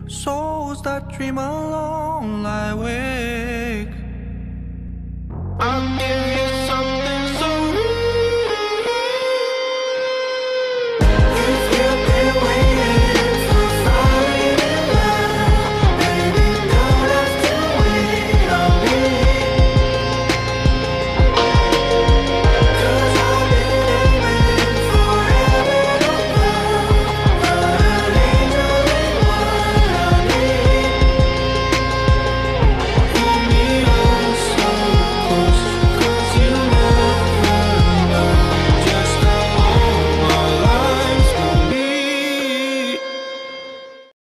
souls that dream alone lie awake. I'll give you